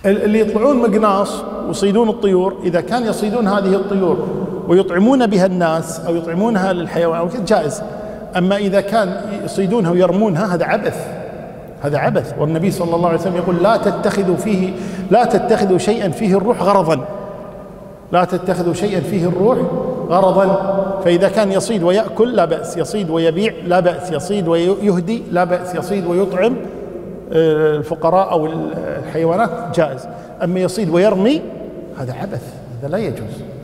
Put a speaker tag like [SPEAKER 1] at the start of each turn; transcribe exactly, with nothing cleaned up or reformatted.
[SPEAKER 1] اللي يطلعون مقناص ويصيدون الطيور، إذا كان يصيدون هذه الطيور ويطعمون بها الناس أو يطعمونها للحيوان أو جائز. أما إذا كان يصيدونها ويرمونها هذا عبث، هذا عبث. والنبي صلى الله عليه وسلم يقول لا تتخذوا فيه لا تتخذوا شيئا فيه الروح غرضا، لا تتخذوا شيئا فيه الروح غرضا. فإذا كان يصيد ويأكل لا بأس، يصيد ويبيع لا بأس، يصيد ويهدي لا بأس، يصيد ويطعم الفقراء أو الحيوانات جائز. أما يصيد ويرمي هذا عبث، هذا لا يجوز.